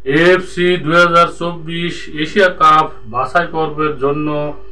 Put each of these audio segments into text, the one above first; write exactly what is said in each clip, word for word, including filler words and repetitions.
AFC দুই হাজার চব্বিশ এশিয়া কাপ বাছাই পর্বের জন্য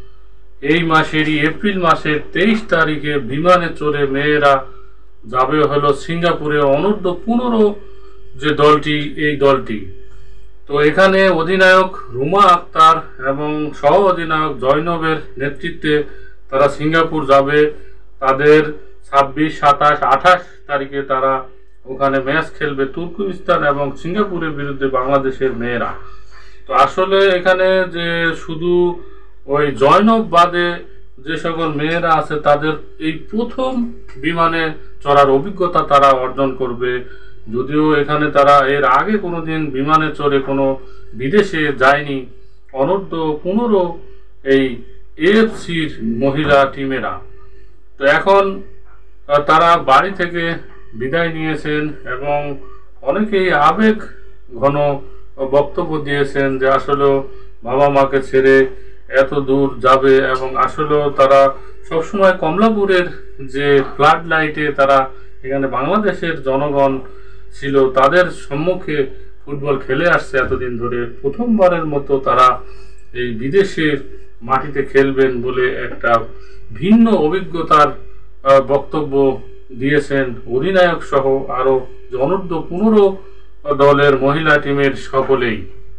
এই মাসেরই এপ্রিল মাসের তেইশ তারিখে বিমানে চড়ে মেয়েরা যাবে হলো সিঙ্গাপুরে অনূর্ধ্ব পনেরো যে দলটি, এই দলটি। তো এখানে অধিনায়ক রুমা আক্তার এবং সহ অধিনায়ক জয়নবের নেতৃত্বে তারা সিঙ্গাপুর যাবে। তাদের ছাব্বিশ সাতাশ আঠাশ তারিখে তারা ওখানে ম্যাচ খেলবে তুর্কমেনিস্তান এবং সিঙ্গাপুরের বিরুদ্ধে বাংলাদেশের মেয়েরা। তো আসলে এখানে যে শুধু ওই জয়নব বাদে যে সকল মেয়েরা আছে তাদের এই প্রথম বিমানে চড়ার অভিজ্ঞতা তারা অর্জন করবে। যদিও এখানে তারা এর আগে কোনোদিন বিমানে চড়ে কোনো বিদেশে যায়নি অনূর্ধ্ব পনেরো এই এএফসির মহিলা টিমেরা। তো এখন তারা বাড়ি থেকে বিদায় নিয়েছেন এবং অনেকেই আবেগ ঘন বক্তব্য দিয়েছেন যে আসলেও বাবা মাকে ছেড়ে এত দূর যাবে এবং আসলেও তারা সবসময় কমলাপুরের যে ফ্লাড লাইটে তারা এখানে বাংলাদেশের জনগণ ছিল, তাদের সম্মুখে ফুটবল খেলে আসছে এতদিন ধরে। প্রথমবারের মতো তারা এই বিদেশের মাটিতে খেলবেন বলে একটা ভিন্ন অভিজ্ঞতার বক্তব্য দিয়েছেন অধিনায়ক সহ আরো অনূর্ধ্ব পনেরো দলের মহিলা টিমের সকলেই।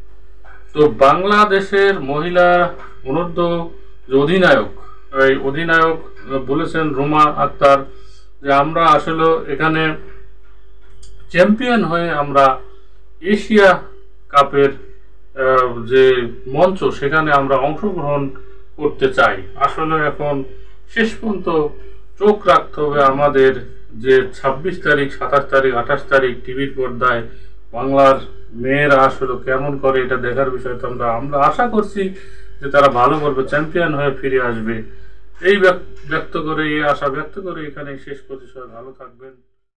তো বাংলাদেশের মহিলা অনূর্ধ্ব যে অধিনায়ক, এই অধিনায়ক বলেছেন রুমা আক্তার যে আমরা আসলে এখানে চ্যাম্পিয়ন হয়ে আমরা এশিয়া কাপের যে মঞ্চ সেখানে আমরা অংশগ্রহণ করতে চাই। আসলে এখন শেষ পর্যন্ত চোখ রাখতে হবে আমাদের যে ছাব্বিশ তারিখ সাতাশ তারিখ আঠাশ তারিখ টিভির পর্দায় বাংলার মেয়েরা আসলে কেমন করে এটা দেখার বিষয়। তো আমরা আমরা আশা করছি যে তারা ভালো করবে, চ্যাম্পিয়ন হয়ে ফিরে আসবে। এই ব্যক্ত করে এই আশা ব্যক্ত করে এখানে শেষ করছি। সবাই ভালো থাকবেন।